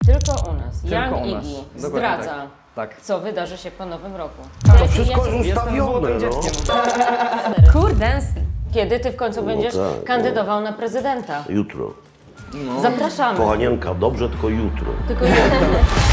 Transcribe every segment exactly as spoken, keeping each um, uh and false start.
Tylko u nas. Tylko Young u nas. Iggy Dokładnie zdradza, tak. Tak. co wydarzy się po nowym roku. To wszystko już ustawione, no. Kurde, kiedy ty w końcu No będziesz tak, kandydował na prezydenta? Jutro. No. Zapraszamy. Kochanienka, dobrze, tylko jutro. Tylko jutro.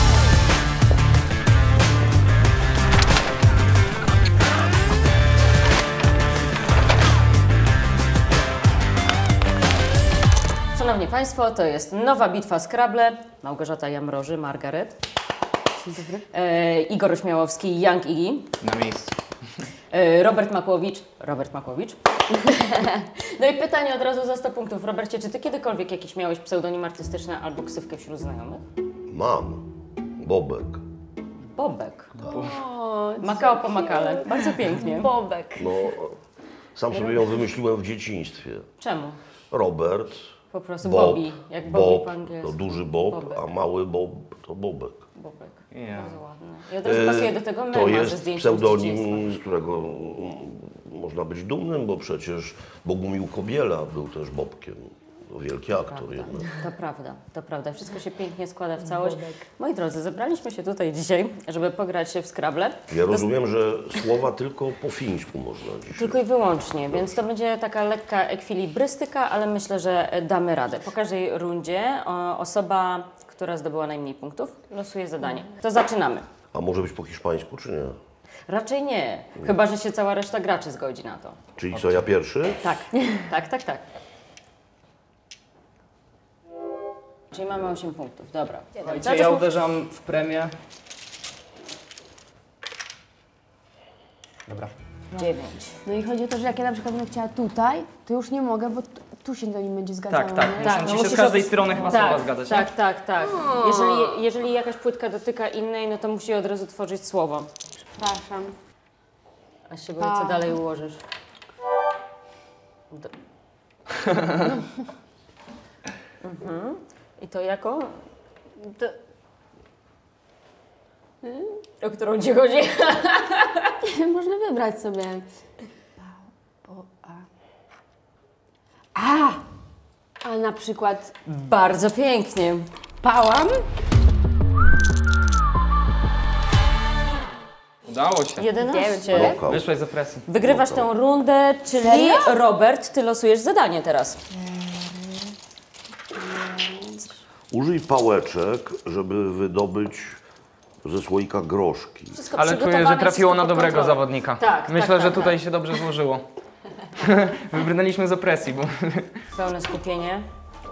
Szanowni Państwo, to jest nowa bitwa Scrabble. Małgorzata Jamroży, Margaret. Dzień dobry. E, Igor Ośmiałowski, Young Iggy. Na miejscu. E, Robert Makłowicz, Robert Makłowicz. No i pytanie od razu za sto punktów. Robercie, czy ty kiedykolwiek jakiś miałeś pseudonim artystyczny albo ksywkę wśród znajomych? Mam. Bobek. Bobek. O, Makao po makale. Bardzo pięknie. Bobek. No, sam sobie ją wymyśliłem w dzieciństwie. Czemu? Robert. Po prostu Bob, Bobby, jak Bobby Bob, po angielsku. to duży Bob, Bobek. a mały Bob to Bobek. Bobek. Ja. Bardzo ładne. I od razu pasuje do tego mema To ze jest zdjęciem z dzieciństwa. pseudonim, z którego mm, można być dumnym, bo przecież Bogumił Kobiela był też Bobkiem. To wielki aktor jednak. To prawda, to prawda. Wszystko się pięknie składa w całość. Moi drodzy, zebraliśmy się tutaj dzisiaj, żeby pograć się w Scrabble. Ja rozumiem, że słowa tylko po fińsku można dzisiaj. Tylko i wyłącznie, więc to będzie taka lekka ekwilibrystyka, ale myślę, że damy radę. Po każdej rundzie o, osoba, która zdobyła najmniej punktów, losuje zadanie. To zaczynamy. A może być po hiszpańsku, czy nie? Raczej nie, chyba że się cała reszta graczy zgodzi na to. Czyli co, ja pierwszy? Tak, tak, tak, tak. Czyli mamy osiem punktów, dobra. Słuchajcie, ja uderzam w premię. Dobra. dziewięć. No i chodzi o to, że jak ja na przykład bym chciała tutaj, to już nie mogę, bo tu, tu się do nim będzie zgadzało. Tak, tak. nie? Muszą ci się z musisz każdej od- strony chyba tak, słowa zgadzać, Tak, nie? tak, tak. Jeżeli, jeżeli jakaś płytka dotyka innej, no to musi od razu tworzyć słowo. Przepraszam. A się boję, co A. dalej ułożysz. Do... mhm. I to jako? Do... O którą ci chodzi? Można wybrać sobie. O, a. A! A na przykład Bardzo pięknie. pałam. Udało się. jedenaście. Knockout. Wyszłeś z opresji. Wygrywasz tę rundę, czyli Serio? Robert, ty losujesz zadanie teraz. Użyj pałeczek, żeby wydobyć ze słoika groszki. Wszystko Ale czuję, że przygotowane, trafiło na wszystko pod dobrego kontrolą. zawodnika. Tak, Myślę, tak, że tak, tutaj tak. się dobrze złożyło. Wybrnęliśmy z opresji, bo... Pełne skupienie.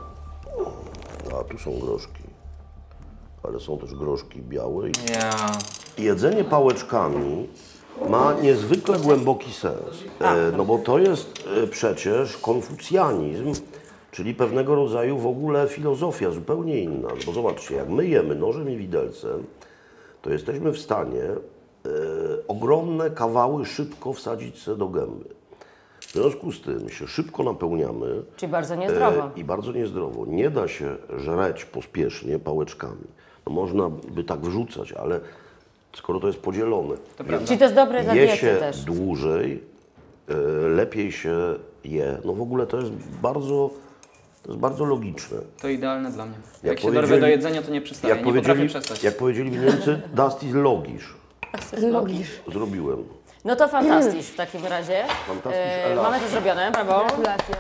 A tu są groszki. Ale są też groszki białe. I Ja. jedzenie pałeczkami ma niezwykle głęboki sens. E, no bo to jest e, przecież konfucjanizm, czyli pewnego rodzaju w ogóle filozofia zupełnie inna. Bo zobaczcie, jak my jemy nożem i widelcem, to jesteśmy w stanie e, ogromne kawały szybko wsadzić sobie do gęby. W związku z tym się szybko napełniamy Czyli bardzo niezdrowo. e, i bardzo niezdrowo. Nie da się żreć pospiesznie pałeczkami. No można by tak wrzucać, ale skoro to jest podzielone, Czyli to jest dobre dla je diety się też. dłużej, e, lepiej się je. No w ogóle to jest bardzo, to jest bardzo logiczne. To idealne dla mnie. Jak, Jak się dorwę powiedzieli- do jedzenia, to nie przestaję. Jak Nie potrafię powiedzieli, przestać. jak powiedzieli Niemcy, das ist logisch. Logisz. Zrobiłem. No to fantastycznie w takim razie. Fantastycznie, E, ela. mamy to zrobione, brawo. Gratulacje.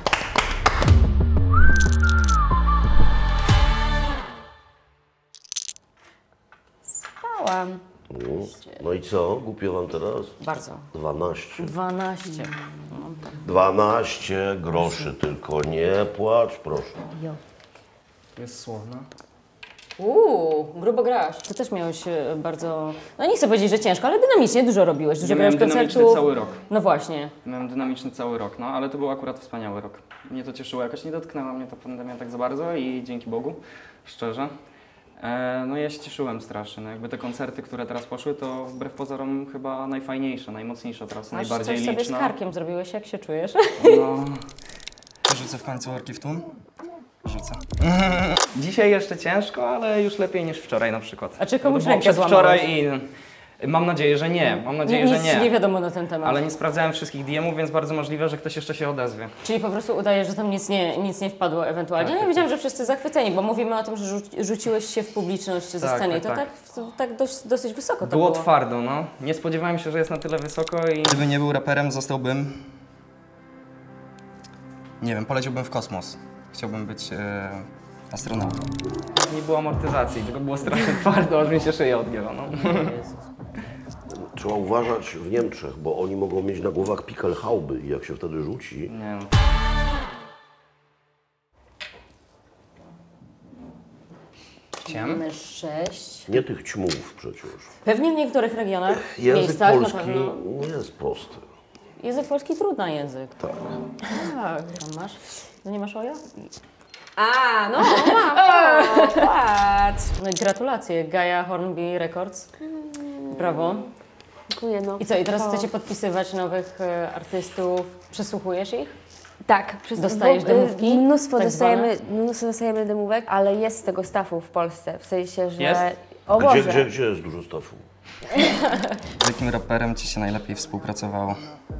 Spałam. No, no i co? Głupio wam teraz? Bardzo. dwanaście. dwanaście. dwanaście groszy tylko. Nie płacz, proszę. Jest słowna. Uuu, grubo grasz. Ty też miałeś e, bardzo, no nie chcę powiedzieć, że ciężko, ale dynamicznie dużo robiłeś. Dużo Ja miałem grałeś dynamiczny koncertów. cały rok. No właśnie. Miałem dynamiczny cały rok, no ale to był akurat wspaniały rok. Mnie to cieszyło, jakoś nie dotknęła mnie ta pandemia tak za bardzo i dzięki Bogu, szczerze. E, no ja się cieszyłem strasznie, no jakby te koncerty, które teraz poszły, to wbrew pozorom chyba najfajniejsze, najmocniejsze teraz, Masz najbardziej coś sobie liczne. z karkiem zrobiłeś, jak się czujesz? No. Rzucę w końcu worki w tłum? Rzucę. Dzisiaj jeszcze ciężko, ale już lepiej niż wczoraj na przykład. A czy komuś To było rękę przedwczoraj i Mam nadzieję, że nie. Mam nadzieję, Nic że nie. nie wiadomo na ten temat. Ale nie sprawdzałem wszystkich D M-ów, więc bardzo możliwe, że ktoś jeszcze się odezwie. Czyli po prostu udaje, że tam nic nie, nic nie wpadło ewentualnie. Tak, Ja tak, wiedziałam, że wszyscy zachwyceni, bo mówimy o tym, że rzuci, rzuciłeś się w publiczność ze Tak, sceny i tak, to tak, tak. to tak dość, dosyć wysoko to Było było. twardo, no. Nie spodziewałem się, że jest na tyle wysoko i... Gdybym nie był raperem, zostałbym... Nie wiem, poleciałbym w kosmos. Chciałbym być e, astronautą. Nie było amortyzacji, tylko było strasznie twardo, aż mi się szyja odgięła, no. Trzeba uważać w Niemczech, bo oni mogą mieć na głowach pickelhauby i jak się wtedy rzuci, Nie no. Ciem? Mamy sześć. nie tych ćmów przecież. Pewnie w niektórych regionach, Język miejscach polski na pewno. nie jest prosty. Język polski trudny język. Tak. Tak. Tam masz? To nie masz oja? A, no mam, patrz. No i gratulacje, Gaia Hornby Records. Brawo. Dziękuję, no. I co, i teraz To- chcecie podpisywać nowych e, artystów? Przesłuchujesz ich? Tak, przez, Dostajesz bo, demówki, Mnóstwo tak dostajemy, mnóstwo dostajemy demówek, ale jest z tego staffu w Polsce, w sensie, że... Jest? O Gdzie, Boże. gdzie, gdzie jest dużo stafu? Z jakim raperem ci się najlepiej współpracowało?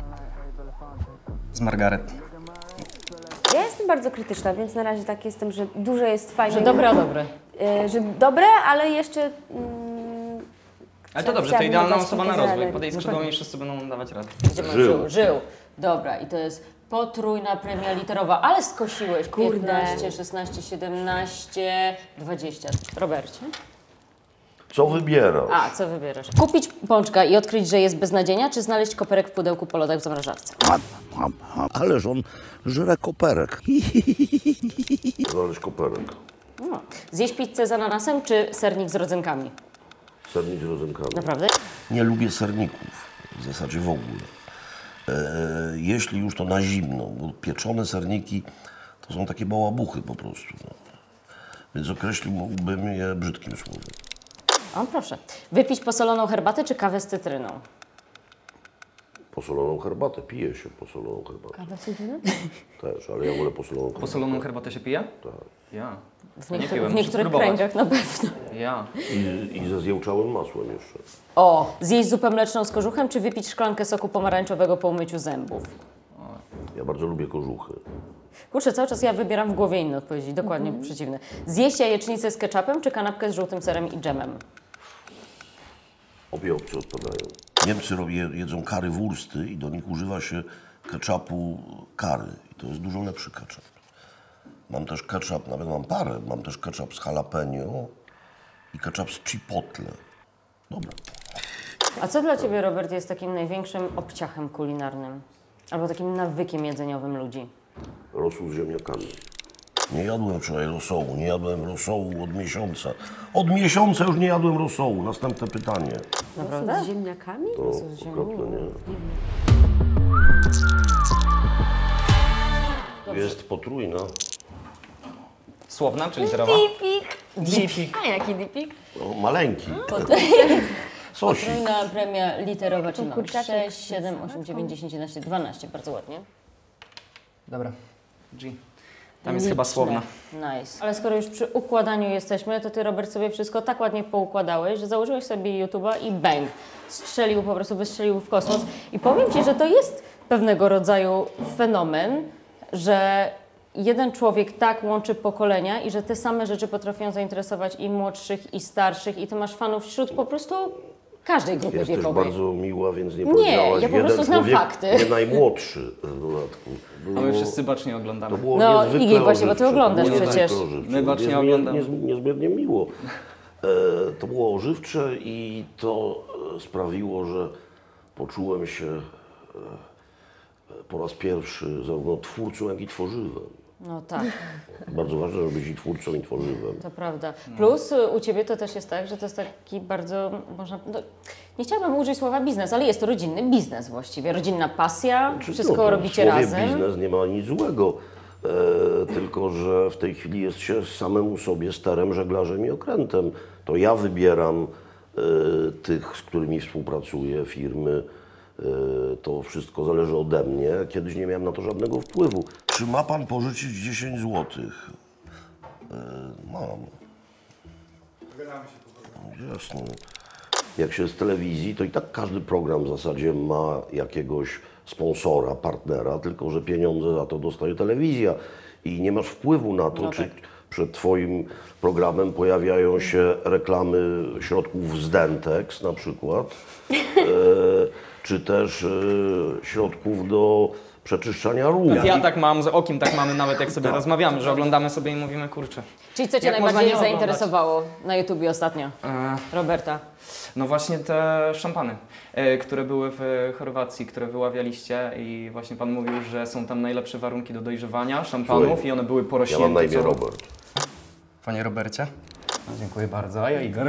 Z Margaret. Ja jestem bardzo krytyczna, więc na razie tak jestem, że dużo jest fajnych... Że dobre, a dobre. y, że dobre, ale jeszcze... Mm, Ale to dobrze, to chciałabym idealna dodać osoba na kilka rozwój. zadań. Podejdź skrzydłami i wszyscy będą dawać radę. Gdzie masz Żył. żył? Żył. Dobra, i to jest potrójna premia literowa, ale skosiłeś. Kurde. piętnaście, szesnaście, siedemnaście, dwadzieścia. Robercie? Co wybierasz? A, co wybierasz? Kupić pączka i odkryć, że jest bez nadzienia, czy znaleźć koperek w pudełku po lodach w zamrażarce? Ależ on żre koperek. Znaleźć koperek. No. Zjeść pizzę z ananasem, czy sernik z rodzynkami? Sernik z rodzynkami. Naprawdę? Nie lubię serników, w zasadzie w ogóle. E, jeśli już to na zimno, bo pieczone serniki to są takie bałabuchy po prostu. No. Więc określiłbym je brzydkim słowem. O, proszę. Wypić posoloną herbatę, czy kawę z cytryną? Posoloną herbatę, pije się posoloną herbatę. Kawa z cytryną? Też, ale ja wolę posoloną herbatę. Posoloną herbatę się pije? Tak. Ja. W, Nie niektóry, piłem, w muszę niektórych spróbować. kręgach na pewno. Ja. I, I ze zjełczałym masłem jeszcze. O, zjeść zupę mleczną z kożuchem, czy wypić szklankę soku pomarańczowego po umyciu zębów? Ja bardzo lubię kożuchy. Kurczę, cały czas ja wybieram w głowie inne odpowiedzi, dokładnie Mhm. przeciwne. Zjeść jajecznicę z ketchupem, czy kanapkę z żółtym serem i dżemem? Obie opcje odpadają. Niemcy robią, jedzą kary wursty i do nich używa się ketchupu kary. I to jest dużo lepszy ketchup. Mam też ketchup, nawet mam parę, mam też ketchup z jalapeno i ketchup z chipotle. Dobra. A co dla Ciebie, Robert, jest takim największym obciachem kulinarnym? Albo takim nawykiem jedzeniowym ludzi? Rosół z ziemniakami. Nie jadłem wczoraj rosołu, nie jadłem rosołu od miesiąca. Od miesiąca już nie jadłem rosołu. Następne pytanie. Naprawdę? Z ziemniakami? To okropne, nie? Jest potrójna. Słowna czy literowa? Dipik. Dipik. A jaki dipik? No, maleńki. Sosik. Potrójna premia literowa, czyli mamy kurczaczek sześć, z siedem, osiem, dziewięć, dziesięć, jedenaście, dwanaście. Bardzo ładnie. Dobra. G. Tam jest chyba słowna. Nice. Ale skoro już przy układaniu jesteśmy, to Ty, Robert, sobie wszystko tak ładnie poukładałeś, że założyłeś sobie YouTube'a i bang! Strzelił, po prostu wystrzelił w kosmos. I powiem Ci, że to jest pewnego rodzaju fenomen, że jeden człowiek tak łączy pokolenia i że te same rzeczy potrafią zainteresować i młodszych, i starszych, i Ty masz fanów wśród po prostu każdej grupy Jesteś wiekowej. bardzo miła, więc nie, Nie, powiedziałaś ja po jeden prostu znam człowiek, fakty. nie najmłodszy w dodatku. A my Było- wszyscy bacznie To oglądamy. było No, niezwykle Igor, właśnie, bo ty ożywcze. oglądasz To było przecież. niezwykle ożywcze. My bacznie Niezmie- oglądamy. niez- Niezmiernie miło. E, to było ożywcze i to e, sprawiło, że poczułem się e, po raz pierwszy zarówno twórcą, jak i tworzywem. No tak. Bardzo ważne, żeby być i twórcą, i tworzywem. To prawda. Plus y, u Ciebie to też jest tak, że to jest taki bardzo, można, no, nie chciałabym użyć słowa biznes, ale jest to rodzinny biznes właściwie, rodzinna pasja, wszystko No, robicie w słowie razem. biznes nie ma nic złego, e, tylko że w tej chwili jest się samemu sobie sterem, żeglarzem i okrętem. To ja wybieram e, tych, z którymi współpracuję, firmy. E, to wszystko zależy ode mnie. Kiedyś nie miałem na to żadnego wpływu. Czy ma pan pożyczyć dziesięć złotych? E, mam. Jasne. jak się z telewizji, to i tak każdy program w zasadzie ma jakiegoś sponsora, partnera, tylko że pieniądze za to dostaje telewizja i nie masz wpływu na to, No czy tak. przed Twoim programem pojawiają się reklamy środków z Dentex na przykład, e, czy też e, środków do przeczyszczania rur. Ja tak mam, z Okim tak mamy nawet jak sobie rozmawiamy, że oglądamy sobie i mówimy, kurczę. Czyli co Cię Jak można najbardziej nie oglądać? zainteresowało na YouTubie ostatnio, E, Roberta? No właśnie te szampany, e, które były w Chorwacji, które wyławialiście i właśnie Pan mówił, że są tam najlepsze warunki do dojrzewania szampanów Słuchaj, i one były Ja porośnięte. mam na imię co- Robert. Panie Robercie. No, dziękuję bardzo, a ja Igor.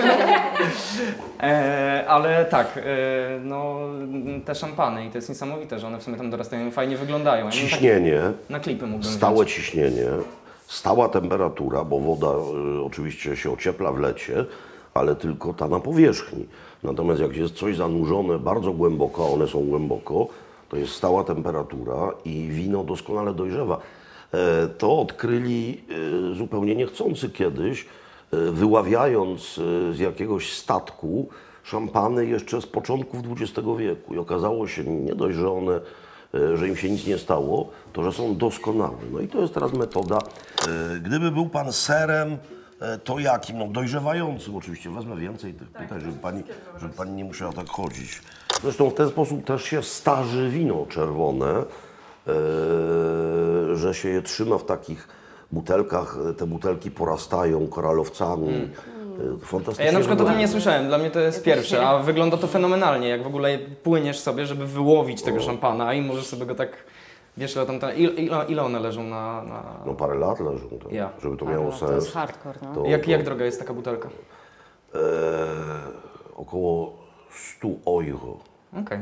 e, ale tak, e, no te szampany i to jest niesamowite, że one w sumie tam dorastają i fajnie wyglądają. Ja bym tak Ciśnienie, na klipy mógłbym stałe wziąć. ciśnienie, stała temperatura, bo woda y, oczywiście się ociepla w lecie, ale tylko ta na powierzchni. Natomiast jak jest coś zanurzone bardzo głęboko, a one są głęboko, to jest stała temperatura i wino doskonale dojrzewa. E, To odkryli e, zupełnie niechcący kiedyś, e, wyławiając e, z jakiegoś statku szampany jeszcze z początków dwudziestego wieku. I okazało się nie dość, że one, e, że im się nic nie stało, to że są doskonałe. No i to jest teraz metoda. E, Gdyby był pan serem, e, to jakim? No dojrzewającym oczywiście. Wezmę więcej tych pytań, żeby pani, żeby pani nie musiała tak chodzić. Zresztą w ten sposób też się starzy wino czerwone, e, że się je trzyma w takich butelkach. Te butelki porastają koralowcami. E, Fantastycznie. Ja na przykład o tym wygląda. nie słyszałem, dla mnie to jest pierwsze, a wygląda to fenomenalnie, jak w ogóle płyniesz sobie, żeby wyłowić tego szampana i możesz sobie go tak, wiesz, ile, tam ta, ile, ile- ile one leżą na... na... No parę lat leżą, tak, Ja. żeby to A, miało no, to sens. jest hardcore, no. To- Jak, to- jak droga jest taka butelka? E, około sto euro. Okej.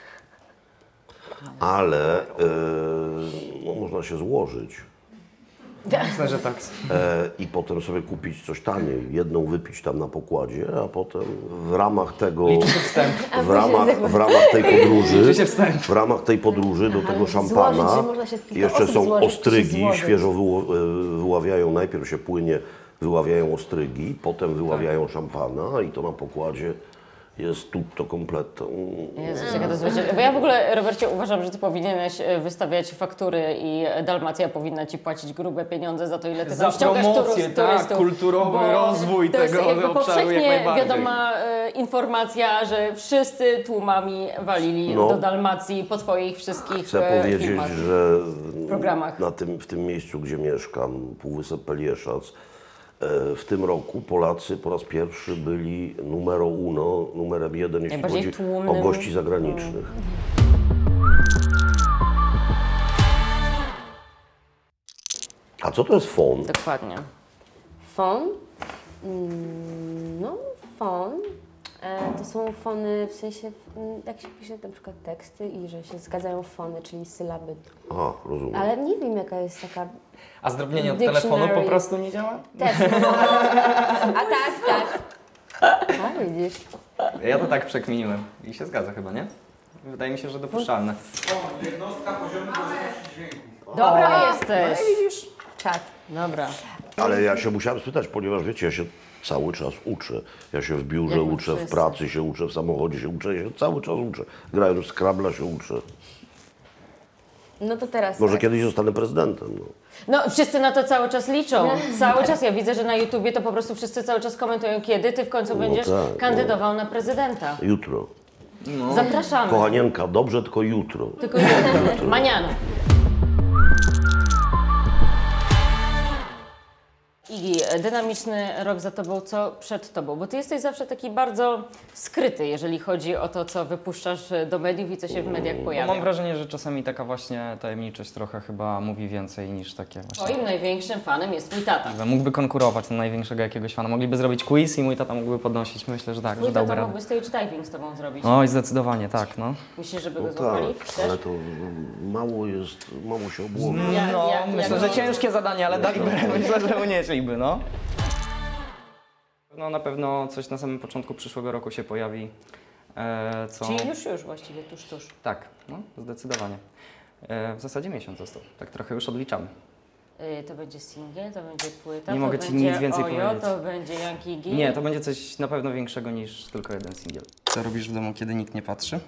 Ale e, no, można się złożyć Myślę, że tak. e, i potem sobie kupić coś taniej, jedną wypić tam na pokładzie, a potem w ramach tego, Liczy się wstęp. w ramach, w ramach tej podróży, Liczy się wstęp. w ramach tej podróży do tego złożyć, szampana że można się w kilka jeszcze osób są złożyć, czy się ostrygi, złożyć. świeżo wyło, e, wyławiają, najpierw się płynie, wyławiają ostrygi, potem wyławiają szampana i to na pokładzie jest tutto completo. Jezus, jaka to jest wiecie- Bo ja w ogóle, Robercie, uważam, że ty powinieneś e, wystawiać faktury i Dalmacja powinna ci płacić grube pieniądze za to, ile ty Za tam ściągasz promocję, turys- tak, turystów. kulturowy Bo rozwój to jest tego jakby obszaru jak powszechnie najbardziej. wiadoma e, informacja, że wszyscy tłumami walili No. do Dalmacji po twoich wszystkich Chcę e, powiedzieć, filmach. że programach. na tym, w tym miejscu, gdzie mieszkam, Półwysep Pelieszac, e, w tym roku Polacy po raz pierwszy byli numero uno, numerem jeden, jeśli Najbardziej chodzi tłumnym. o gości zagranicznych. A co to jest fon? Dokładnie. Fon? Mm, No, fon. E, to są fony w sensie, mm, jak się pisze na przykład teksty i że się zgadzają fony, czyli sylaby. A, rozumiem. Ale nie wiem, jaka jest taka... A zdrobnienie od Dictionary. telefonu po prostu nie działa? Też. A tak, tak. A widzisz. Ja to tak przekminiłem i się zgadza chyba, nie? Wydaje mi się, że dopuszczalne. Dobra jesteś. Czad. Dobra. Ale ja się musiałem spytać, ponieważ wiecie, ja się cały czas uczę. Ja się w biurze Jak my uczę, w wszyscy. pracy się uczę, w samochodzie się uczę, ja się cały czas uczę. Grając w Scrabbla się uczę. No to teraz Może tak. kiedyś zostanę prezydentem. No. No, wszyscy na to cały czas liczą. Cały czas. Ja widzę, że na YouTubie to po prostu wszyscy cały czas komentują, kiedy ty w końcu będziesz tak, kandydował na prezydenta. Jutro. Zapraszamy. Kochanienka, dobrze, tylko jutro. Tylko jutro. Maniano. Igi, dynamiczny rok za tobą, co przed tobą? Bo ty jesteś zawsze taki bardzo skryty, jeżeli chodzi o to, co wypuszczasz do mediów i co się w mediach Bo pojawia. mam wrażenie, że czasami taka właśnie tajemniczość trochę chyba mówi więcej niż takie właśnie. Twoim największym fanem jest twój tata. Mógłby konkurować na największego jakiegoś fana. Mogliby zrobić quiz i mój tata mógłby podnosić. Myślę, że tak, Twój że dałby tata radę. mógłby stage diving z tobą zrobić. Oj, zdecydowanie tak, no. Myślisz, żeby go No złapali? tak, Też? ale to mało jest, mało się obłoży. Ja- No, ja- myślę, ja- że ciężkie zadanie, ale daliby, myślę, że unieśliby, no. No na pewno coś na samym początku przyszłego roku się pojawi, e, co... Czyli już, już właściwie, tuż, tuż. Tak, no, zdecydowanie. E, w zasadzie miesiąc został, tak trochę już odliczamy. Y, To będzie singiel, to będzie płyta, Nie to mogę ci będzie nic więcej Ojo, powiedzieć. to będzie Yankee Gil. Nie, to będzie coś na pewno większego niż tylko jeden singiel. Co robisz w domu, kiedy nikt nie patrzy?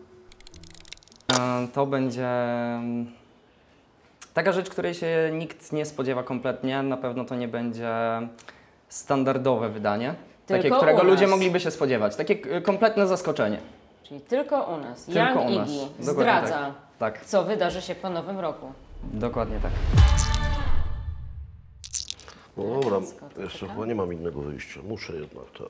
E, To będzie mm, taka rzecz, której się nikt nie spodziewa kompletnie. Na pewno to nie będzie standardowe wydanie. Takie, Tylko którego u ludzie nas. mogliby się spodziewać. Takie k- kompletne zaskoczenie. Czyli tylko u nas. Tylko Young u nas. Iggy Dokładnie zdradza, Tak, co wydarzy się po nowym roku. dokładnie tak. No dobra, Elegancko, to jeszcze taka? chyba nie mam innego wyjścia. Muszę jednak, tak.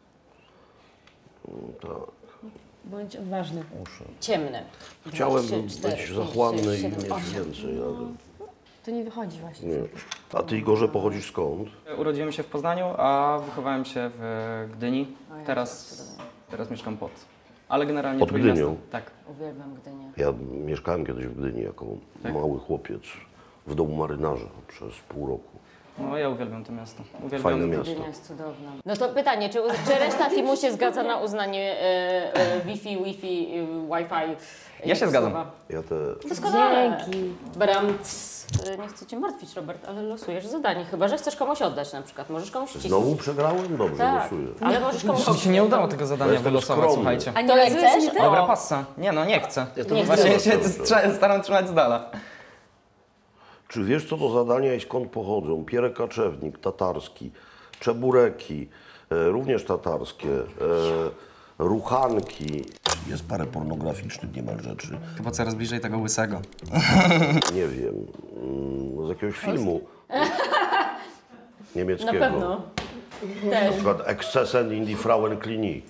Mm, tak, Bądź odważny. muszę. Ciemny. Chciałem Dwa, trzy, być cztery, pięć, zachłanny sześć, i siedem, mieć osiem. więcej, ale To nie wychodzi właśnie. nie. A ty, Igorze, pochodzisz skąd? Urodziłem się w Poznaniu, a wychowałem się w Gdyni. O, ja Teraz, też cudownie. teraz mieszkam pod. Ale generalnie Pod Trójmiasto- Gdynią? Tak. Uwielbiam Gdynię. Ja mieszkałem kiedyś w Gdyni jako Tak? mały chłopiec w domu marynarza przez pół roku. No ja uwielbiam to miasto. Uwielbiam Fajne miasto. Gdynia jest cudowna. No to pytanie, czy, czy reszta teamu się zgadza na uznanie e, e, Wi-Fi, Wi-Fi, e, Wi-Fi? Ja się jak zgadzam. słowa? Ja te... Doskonale. Dzięki. Bram, cs. E, Nie chcę cię martwić, Robert, ale losujesz zadanie. Chyba że chcesz komuś oddać na przykład. Możesz komuś wcisnąć. Znowu przegrałem? Dobrze, Tak, losuję. ale możesz komuś Mi się nie udało tego zadania Jestem wylosować, skromny. słuchajcie. A nie To jak losujesz chcesz? mi ty? Dobra, passa. Nie no, nie chcę. Ja to Nie rozumiem, Właśnie się dobrze. strze- staram trzymać z dala. Czy wiesz, co to zadania i skąd pochodzą? Pierre kaczewnik, tatarski, czebureki, e, również tatarskie, e, ruchanki. Jest parę pornograficznych niemal rzeczy. Chyba coraz bliżej tego łysego. Nie wiem, mm, z jakiegoś filmu niemieckiego. Na pewno. Na Też. przykład Excessen in die Frauenklinik.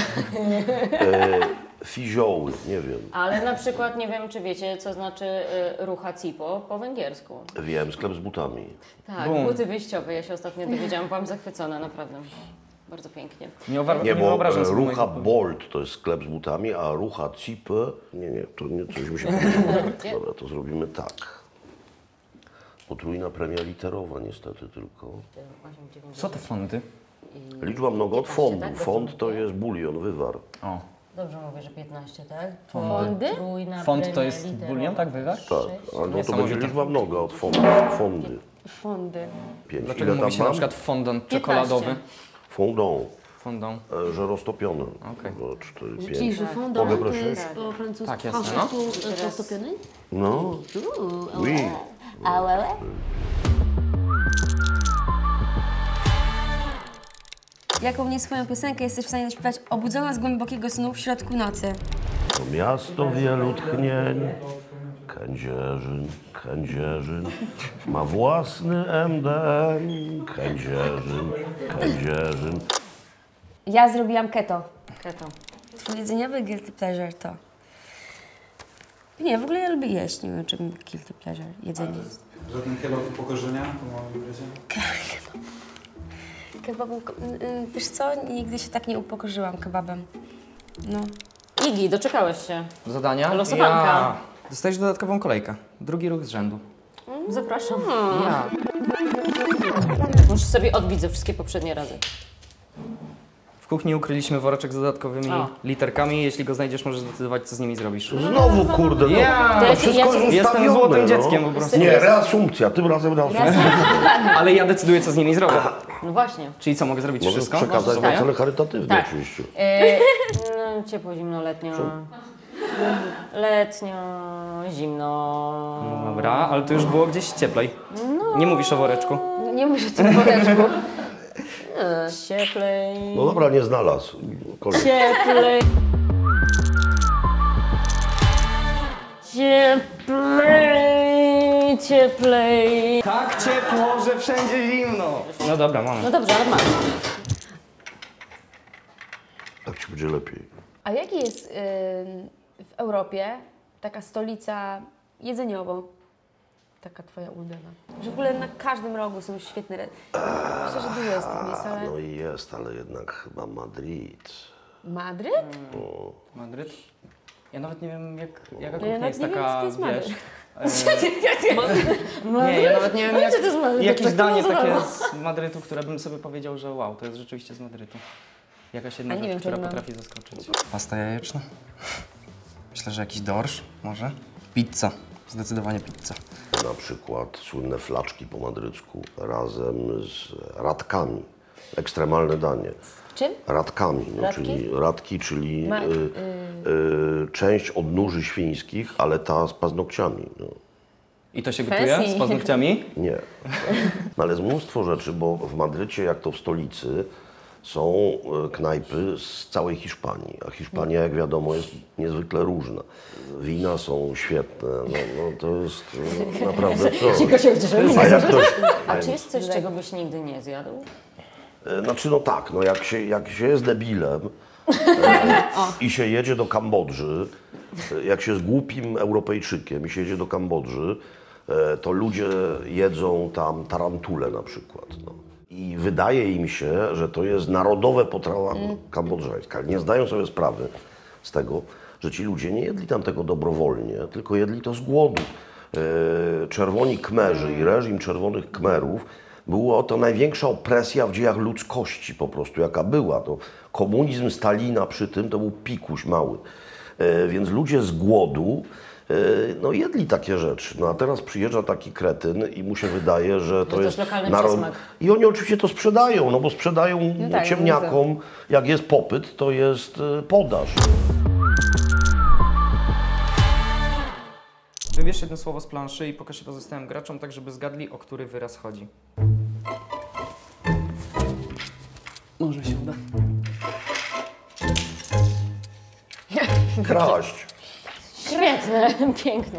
e, fizioły, nie wiem. Ale na przykład nie wiem, czy wiecie, co znaczy y, rucha cipo po węgiersku. Wiem, sklep z butami. Tak, Bum. buty wyjściowe. Ja się ostatnio dowiedziałam, byłam zachwycona, naprawdę. Bardzo pięknie. Nie, uwa- Nie, nie bo wyobrażam e, sobie moich rucha odpowiedzi. Bolt to jest sklep z butami, a rucha Cipy... Nie, nie, to nie, coś mi się pomyliło. Dobra, to zrobimy tak. Potrójna premia literowa niestety tylko. osiem, dziewięć, Co te fondy? Liczba mnoga od piętnaście, fondu. tak? Fond to jest bulion, wywar. O. Dobrze mówię, że piętnaście, tak? Fondy? Potrójna Font to premia jest literowa. bulion, tak wywar? Tak, ale no to Niesamowite. będzie liczba mnoga od fondu. Fondy. Fondy. Pięć. Dlaczego Ile mówi tam się na mam? przykład fondant czekoladowy? Fondant, Fondant. e, że roztopione. Okej. No, cztery, Czyli, pięć. że fondant Mogę to prosić? jest po francusku, Tak, po jasne, francusku e, roztopiony? No, Uuu, oui. a łe? Jaką nie swoją piosenkę jesteś w stanie zaśpiewać obudzona z głębokiego snu w środku nocy? To miasto wielu tchnień, Kędzierzyn, Kędzierzyn, ma własny M D M, Kędzierzyn, Kędzierzyn. Ja zrobiłam keto. Keto. Twój jedzeniowy guilty pleasure to... Nie, w ogóle ja lubię jeść, nie wiem czym guilty pleasure, jedzenie. Żaden kebab upokorzenia po małym imprezie? Kebabem, y, wiesz co, nigdy się tak nie upokorzyłam kebabem. No. Igi, doczekałeś się. Zadania? Losowanka. Ja. Dostajesz dodatkową kolejkę. Drugi ruch z rzędu. Zapraszam. Ja. Musisz sobie odbić ze wszystkie poprzednie razy. W kuchni ukryliśmy woreczek z dodatkowymi O. literkami. Jeśli go znajdziesz, możesz zdecydować, co z nimi zrobisz. Znowu, kurde, no. Ja. To ja wszystko się- jest Jestem ustawione, złotym no. dzieckiem po prostu. Nie, reasumpcja, tym razem reasumpcja. Ale ja decyduję, co z nimi zrobię. No właśnie. Czyli co, mogę zrobić Możesz wszystko? przekazać Możesz, na tak. cele charytatywne Tak. oczywiście. E, no, ciepło, zimno, letnio. Letnio, zimno. Dobra, ale to już było gdzieś cieplej. Nie mówisz o woreczku. No nie muszę tym woreczku. Cieplej. No dobra, nie znalazł. Kolej. Cieplej. Cieplej, cieplej. Tak ciepło, że wszędzie zimno. No dobra, mamy. No dobrze, ale masz. Tak ci będzie lepiej. A jaki jest y, w Europie taka stolica jedzeniowo? Taka twoja ulubiona? Że w ogóle na każdym rogu są świetne... re- Myślę, że dużo jest tych miejsc, ale... No i jest, ale jednak chyba Madryt. Madryt? Madryt? Ja nawet nie wiem, jak, jaka No ja kuchnia nawet jest nie wiem, taka, co to jest Madryt. wiesz... Nie, ja nawet nie wiem, jak, Co to jest Madryt? jakieś Tak to danie nazywam. takie z Madrytu, które bym sobie powiedział, że wow, to jest rzeczywiście z Madrytu. Jakaś jedna A nie rzecz, wiem, czy która mam. potrafi zaskoczyć. Pasta jajeczna? Myślę, że jakiś dorsz może? Pizza. Zdecydowanie pizza. Na przykład słynne flaczki po madrycku razem z radkami. Ekstremalne danie. Czym? Radkami, no, Radki? czyli radki, czyli Ma- y, y, część odnóży świńskich, ale ta z paznokciami. No. I to się Fancy. gotuje z paznokciami? Nie. No, ale jest mnóstwo rzeczy, bo w Madrycie, jak to w stolicy, są e, knajpy z całej Hiszpanii, a Hiszpania, jak wiadomo, jest niezwykle różna. Wina są świetne, no, no to jest e, naprawdę coś. Tylko się ucieszyłem. A jak ktoś, A czy jest coś, czego byś nigdy nie zjadł? e, znaczy no tak, no jak się, jak się jest debilem e, i się jedzie do Kambodży, e, jak się jest głupim Europejczykiem i się jedzie do Kambodży, e, to ludzie jedzą tam tarantule na przykład. No. I wydaje im się, że to jest narodowe potrawa kambodżańska. Nie zdają sobie sprawy z tego, że ci ludzie nie jedli tam tego dobrowolnie, tylko jedli to z głodu. E, Czerwoni Kmerzy i reżim Czerwonych Kmerów była to największa opresja w dziejach ludzkości po prostu, jaka była. To komunizm Stalina przy tym to był pikuś mały. E, Więc ludzie z głodu no jedli takie rzeczy. No a teraz przyjeżdża taki kretyn i mu się wydaje, że to to jest jest lokalny narod... przysmak. I oni oczywiście to sprzedają, no bo sprzedają No tak, ciemniakom, jak jest popyt, to jest e, podaż. Wybierz jedno słowo z planszy i pokaż je pozostałym graczom, tak żeby zgadli, o który wyraz chodzi. Może się uda. Kraść. Świetne, piękne.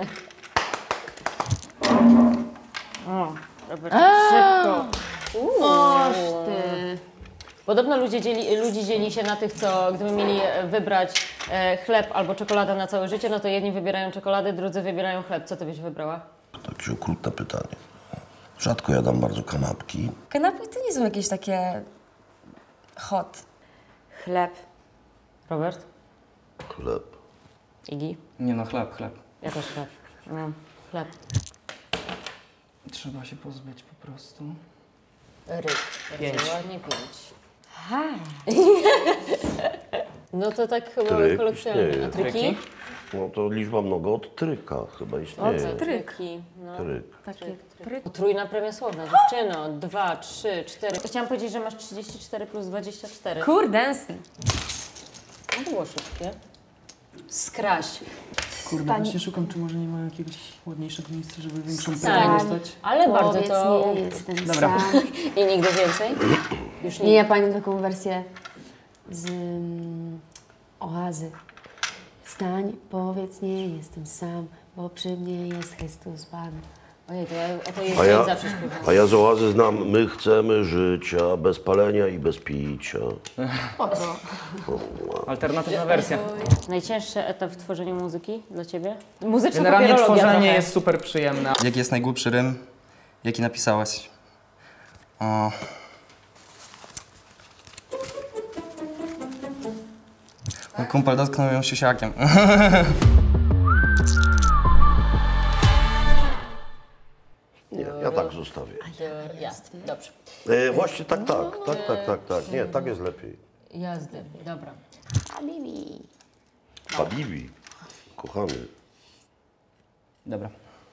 O, Robert, szybko. Oż ty. Podobno ludzie dzieli, ludzi dzieli się na tych, co gdyby mieli wybrać e, chleb albo czekoladę na całe życie, no to jedni wybierają czekoladę, drudzy wybierają chleb. Co ty byś wybrała? Takie okrutne pytanie. Rzadko jadam bardzo kanapki. Kanapki to nie są jakieś takie hot. Chleb. Robert? Chleb. Igi? Nie no, chleb, chleb. Ja też chleb. No, chleb. Trzeba się pozbyć po prostu. Ryb. Pięć. Bardzo ładnie, pięć. No to tak chyba Tryk kolokwialnie. istnieje. A tryki? Tryki? No to liczba mnoga od tryka chyba istnieje. Tryk. Tryki. No. Tryk. Takie pryk. Potrójna premia słowna, dziewczyno. Dwa, trzy, cztery. Chciałam powiedzieć, że masz trzydzieści cztery plus dwadzieścia cztery. Kurdensy. No to było szybkie. Skraść. Kurde, Stań. właśnie szukam, czy może nie ma jakiegoś ładniejszego miejsca, żeby większą Stań. premię dostać. Ale bardzo Powiedz, to... nie jestem Dobra. sam. I nigdy więcej? Już Nie, ja pamiętam taką wersję z um, Oazy. Stań, powiedz, nie jestem sam, bo przy mnie jest Chrystus Pan. Ojej, to ja o to A jeszcze ja, zawsze śpiewam. a ja z oazy znam, my chcemy życia bez palenia i bez picia. Po co? Alternatywna wersja. Najcięższy etap w tworzeniu muzyki dla Ciebie? Muzyczna Generalnie papierologia tworzenie trochę. jest super przyjemne. Jaki jest najgłupszy rym, jaki napisałaś? O. Mój kumpel dotknął ją siusiakiem. Nie, ja tak zostawię. Jazdy, dobrze. E, właśnie tak, tak, tak, tak, tak, tak. Nie, tak jest lepiej. Jazdy, dobra. Habibi. Habibi, kochany. Dobra.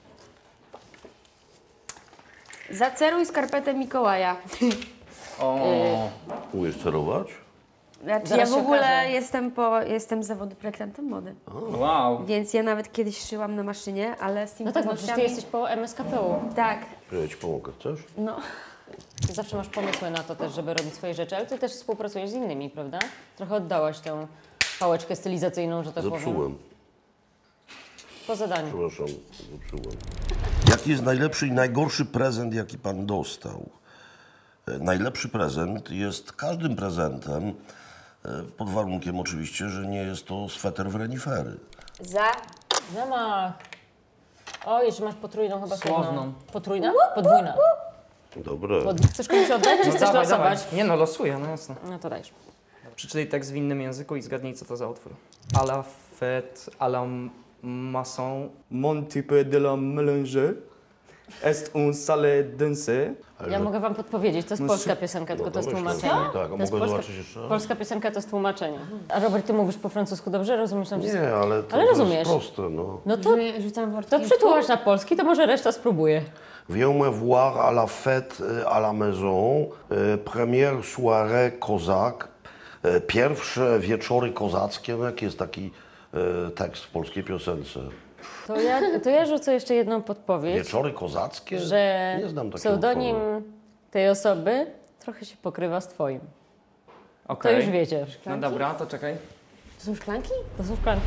Zaceruj skarpetę Mikołaja. O. Umiesz cerować? Znaczy, Zaraz ja w się ogóle okaże. jestem po, jestem z zawodu projektantem mody. Wow. Więc ja nawet kiedyś szyłam na maszynie, ale z tymi No tak, bo przecież Ty paznokciami- jesteś po M S K P U. Tak, Ja ci pomogę, chcesz? no. Ty zawsze masz pomysły na to też, żeby robić swoje rzeczy, ale Ty też współpracujesz z innymi, prawda? Trochę oddałaś tę pałeczkę stylizacyjną, że tak powiem. Zepsułem. Po zadaniu. Przepraszam, zepsułem. Jaki jest najlepszy i najgorszy prezent, jaki pan dostał? E, Najlepszy prezent jest każdym prezentem, e, pod warunkiem oczywiście, że nie jest to sweter w renifery. Za. Zamach. O, jeszcze masz potrójną chyba Słowną. słowną. Potrójna? Podwójna. Dobre. Pod... Chcesz komuś oddać, czy chcesz Dawaj, dawaj. losować? Nie no, losuję, no jasne. No to dajesz. Przeczytaj tekst w innym języku i zgadnij, co to za utwór. A la fête, à la maçon, mon type de la mélange, Est un sale densy. Ja mogę wam podpowiedzieć, to jest polska piosenka, tylko to jest domyślam się, tłumaczenie. tak. A To jest mogę polska, zobaczyć jeszcze? polska piosenka to jest tłumaczenie. A Robert, ty mówisz po francusku dobrze? Rozumiesz tam wszystko? Nie, ale to, Ale to rozumiesz. jest proste, no. No to, Rzucam worki. to przetłumacz na polski, to może reszta spróbuje. Viens me voir à la fête euh, à la maison, euh, première soirée kozak, e, pierwsze wieczory kozackie, no jaki jest taki e, tekst w polskiej piosence? To ja, to ja rzucę jeszcze jedną podpowiedź, Wieczory kozackie? że Nie znam takiego pseudonim utworu. tej osoby trochę się pokrywa z twoim. To Okej. już wiecie. No dobra, to czekaj. To są szklanki? To są szklanki.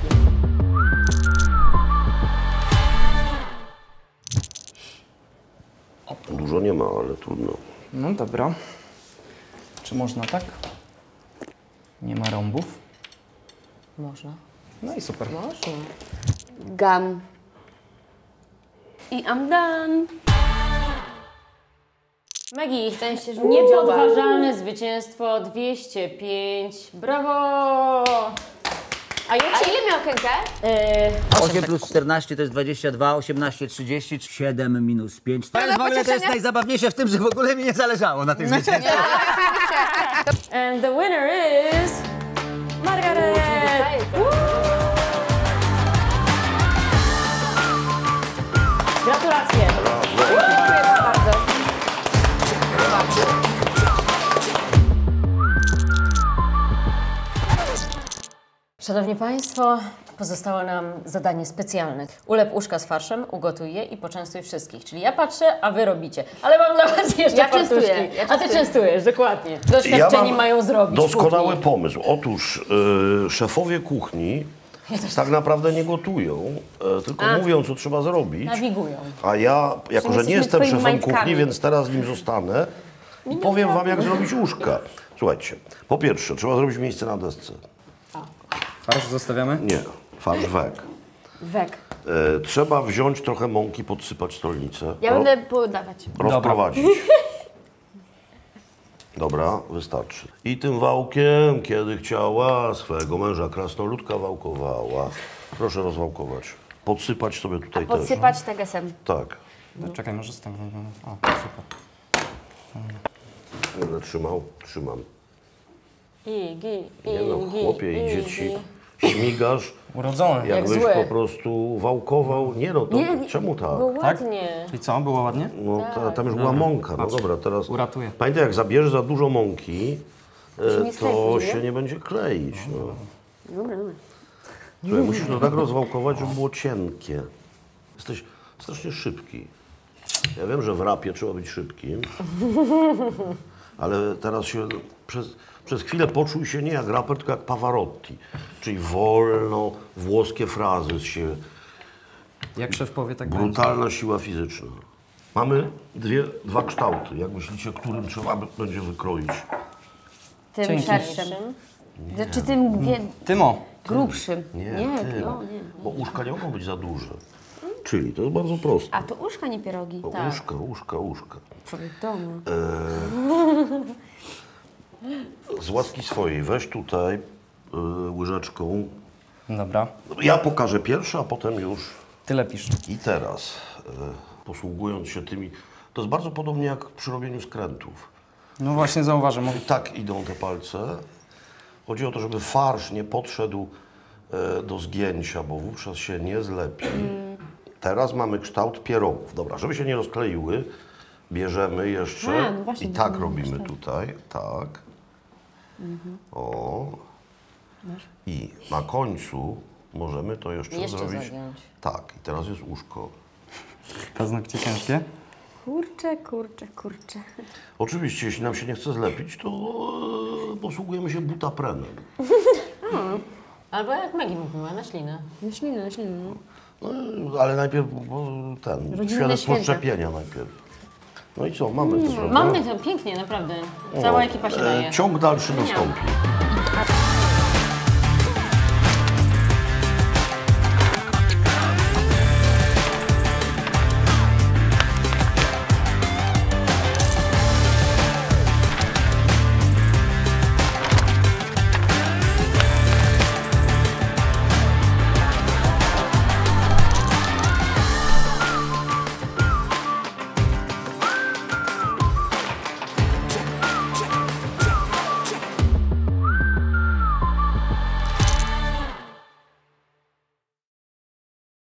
Dużo nie ma, ale trudno. No dobra. Czy można tak? Nie ma rąbów. Można. No i super. Można. Gum. I I'm done. Maggie, Szczęście, że niepodważalne zwycięstwo dwieście pięć. Brawo! A ja A ci... ile miał Kenkę? E, osiem plus czternaście to jest dwadzieścia dwa, osiemnaście, trzydzieści, siedem minus pięć. To Ale jest w ogóle to jest pocieszenia. najzabawniejsze w tym, że w ogóle mi nie zależało na tym zwycięstwie. and the winner is... Margaret! Gratulacje! Dziękuję bardzo. Szanowni Państwo, pozostało nam zadanie specjalne. Ulep uszka z farszem, ugotuj je i poczęstuj wszystkich. Czyli ja patrzę, a Wy robicie. Ale mam dla Was jeszcze Ja fartuszki. częstuję, ja A Ty częstuję. częstujesz, dokładnie. Doświadczeni mają zrobić w doskonały kuchni. pomysł. Otóż e, szefowie kuchni tak naprawdę nie gotują, e, tylko mówią, co trzeba zrobić. Nawigują. A ja, jako że nie jesteśmy jestem twoimi szefem majtkami. kuchni, więc teraz nim zostanę i powiem wam, jak zrobić uszka. Słuchajcie, po pierwsze, trzeba zrobić miejsce na desce. Farsz zostawiamy? Nie, farsz wek. Wek. E, trzeba wziąć trochę mąki, podsypać stolnicę. Ja ro- będę podawać. rozprowadzić. Dobra, wystarczy. I tym wałkiem, kiedy chciała, swego męża krasnoludka wałkowała. Proszę rozwałkować. Podsypać sobie tutaj też. Podsypać tegesem. Tak. No, czekaj, może z tym. O, super. Będę trzymał? Trzymam. Igi, Nie no, igi, chłopie, igi. idzie ci, śmigasz, Urodzony. jakbyś zły. po prostu wałkował. Nie no, to Nie, nie. czemu tak? Było ładnie. Czyli co, było ładnie? No ta, tam już była mąka. No dobra, teraz... Uratuję. Pamiętaj, jak zabierzesz za dużo mąki, e, nie to sklei, się nie? nie będzie kleić. No. Dobra, dobra. Słuchaj, musisz to tak rozwałkować, żeby było cienkie. Jesteś strasznie szybki. Ja wiem, że w rapie trzeba być szybkim, ale teraz się przez, przez chwilę poczuj się nie jak raper, tylko jak Pavarotti. Czyli wolno, włoskie frazy się, Jak szef powie, tak będzie. brutalna siła fizyczna. Mamy dwie, dwa kształty. Jak myślicie, którym trzeba by- będzie wykroić? Tym Dzięki. szerszym. Znaczy tym wie, Tymo. grubszym. Nie, nie, ty, no, nie. bo uszka nie mogą być za duże. Czyli to jest bardzo proste. A to uszka, nie pierogi. Bo Uszka, uszka, uszka. Wiadomo. Z łaski swojej weź tutaj y, łyżeczką. Dobra. Ja pokażę pierwszy, a potem już. Ty lepisz. I teraz, y, posługując się tymi, to jest bardzo podobnie jak przy robieniu skrętów. No właśnie zauważę. Mówię. Tak idą te palce. Chodzi o to, żeby farsz nie podszedł y, do zgięcia, bo wówczas się nie zlepi. Teraz mamy kształt pierogów. Dobra, żeby się nie rozkleiły, bierzemy jeszcze A, no właśnie, i tak to robimy kształt. tutaj, tak. O. I na końcu możemy to jeszcze, Jeszcze zrobić. zagiąć. Tak, i teraz jest uszko. Paznokcie ciężkie? Kurczę, kurczę, kurczę. Oczywiście, jeśli nam się nie chce zlepić, to e, posługujemy się butaprenem. Albo jak Maggie mówiła, na ślinę. Na ślinę, na ślinę. No. No, ale najpierw bo, ten, Rodzinne świadectwo święta. szczepienia najpierw. No i co, mamy to, prawda? Mamy to pięknie, naprawdę. Cała ekipa się daje. E, ciąg dalszy nastąpi.